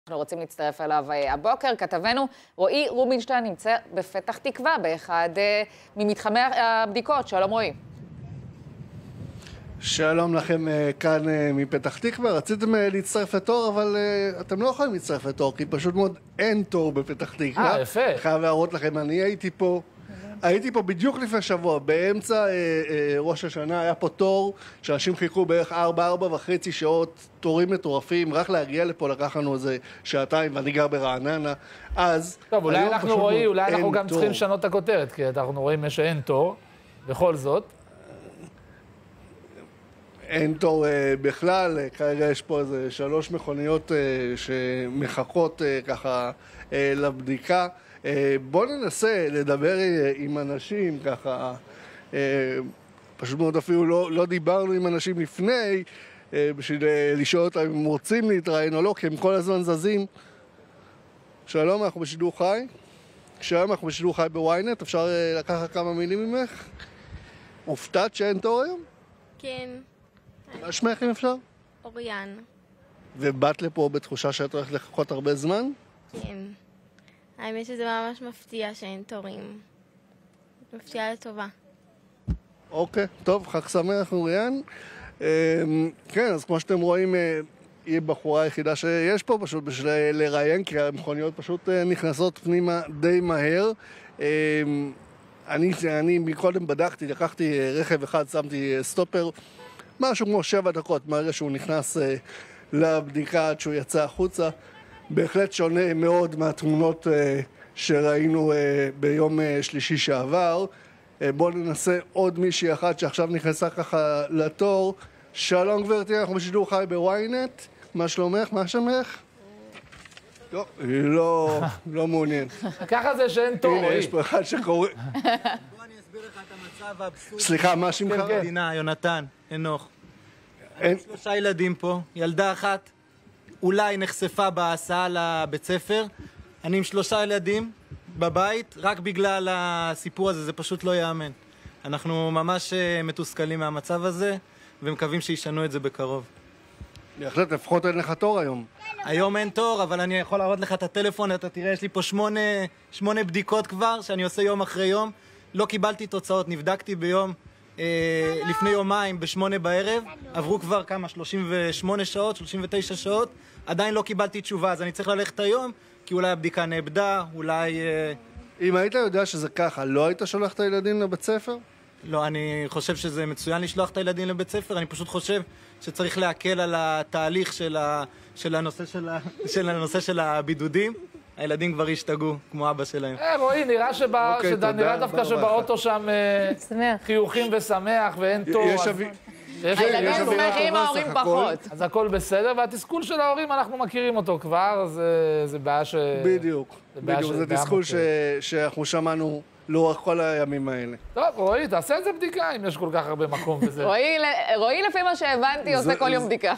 אנחנו רוצים להצטרף אליו הבוקר. כתבנו רועי רובינשטיין נמצא בפתח תקווה, באחד ממתחמי הבדיקות. שלום רועי. שלום לכם כאן מפתח תקווה. רציתם להצטרף לתור, אבל אתם לא יכולים להצטרף לתור, כי פשוט מאוד אין תור בפתח תקווה. יפה. חייב להראות לכם, אני הייתי פה בדיוק לפני שבוע, באמצע ראש השנה, היה פה תור שאנשים חיכו בערך 4-4.5 שעות, תורים מטורפים, רק להגיע לפה לקח לנו איזה שעתיים, ואני גר ברעננה, אז... טוב, אולי אנחנו רואים, אולי אנחנו גם צריכים לשנות את הכותרת, כי אנחנו רואים שאין תור, בכל זאת. אין תור בכלל, כרגע יש פה איזה 3 מכוניות שמחכות ככה לבדיקה. בואו ננסה לדבר עם אנשים ככה, פשוט מאוד אפילו לא דיברנו עם אנשים לפני, בשביל לשאול אותם אם רוצים להתראיין או לא, כי הם כל הזמן זזים. שלום, אנחנו בשידור חי. שלום, אנחנו בשידור חי בוויינט, אפשר לקחת כמה מילים ממך? הופתעת שאין תור היום? כן. מה שמך אם אפשר? אוריאן. ובאת לפה בתחושה שאת הולכת לחכות הרבה זמן? כן. האמת שזה ממש מפתיע שאין תורים. מפתיע לטובה. אוקיי, טוב, חג שמח אוריאן. כן, אז כמו שאתם רואים, היא בחורה היחידה שיש פה פשוט בשביל לראיין, כי המכוניות פשוט נכנסות פנימה די מהר. אני מקודם בדקתי, לקחתי רכב אחד, שמתי סטופר, משהו כמו 7 דקות מהרגע שהוא נכנס לבדיקה עד שהוא יצא החוצה. בהחלט שונה מאוד מהתמונות שראינו ביום שלישי שעבר. בואו ננסה עוד מישהי אחת שעכשיו נכנסה ככה לתור. שלום גברתי, אנחנו בשידור חי בוויינט. מה שלומך? מה שמך? לא, היא לא מעוניינת. ככה זה שאין תור. הנה, יש פה אחד שקורא. בוא אני אסביר לך את המצב האבסורדי. סליחה, מה שמך? במדינה, יונתן, אנוך. אין. 3 ילדים פה, ילדה אחת אולי נחשפה בהסעה לבית ספר. אני עם 3 ילדים בבית, רק בגלל הסיפור הזה, זה פשוט לא יאמן. אנחנו ממש מתוסכלים מהמצב הזה, ומקווים שישנו את זה בקרוב. בהחלט, לפחות אין לך תור היום. היום אין תור, אבל אני יכול להראות לך את הטלפון, אתה תראה, יש לי פה 8 בדיקות כבר, שאני עושה יום אחרי יום. לא קיבלתי תוצאות, נבדקתי ביום לפני יומיים ב8 בערב, עברו כבר כמה, 38 שעות, 39 שעות, עדיין לא קיבלתי תשובה, אז אני צריך ללכת היום, כי אולי הבדיקה נאבדה, אולי... אם היית יודע שזה ככה, לא היית שולח את הילדים לבית ספר? לא, אני חושב שזה מצוין לשלוח את הילדים לבית ספר, אני פשוט חושב שצריך להקל על התהליך של הנושא של הבידודים. הילדים כבר השתגעו, כמו אבא שלהם. רועי, נראה דווקא שבאוטו שם חיוכים ושמח ואין תור. הילדים שמחים, ההורים פחות. אז הכל בסדר, והתסכול של ההורים אנחנו מכירים אותו כבר, זה בעיה ש... בדיוק, זה תסכול שאנחנו שמענו לאורך כל הימים האלה. טוב, רועי, תעשה את זה בדיקה אם יש כל כך הרבה מקום וזה. רועי, לפי מה שהבנתי, עושה כל יום בדיקה.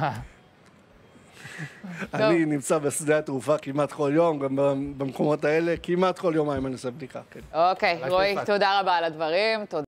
אני נמצא בשדה התעופה כמעט כל יום, גם במקומות האלה, כמעט כל יומיים אני עושה בדיקה. אוקיי, רועי, תודה רבה על הדברים.